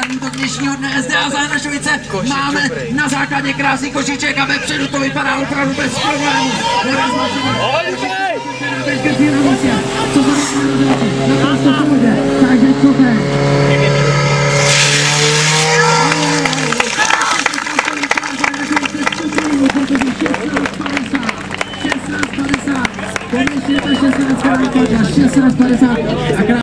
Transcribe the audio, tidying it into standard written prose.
Brutální útok dnešního dne SDA Záhrašovice. Máme na základě krásný košíček a vepředu to vypadá opravdu bez problémů. Co za naprosto v pohodě, takže super. Konečně ta 16. 16:50.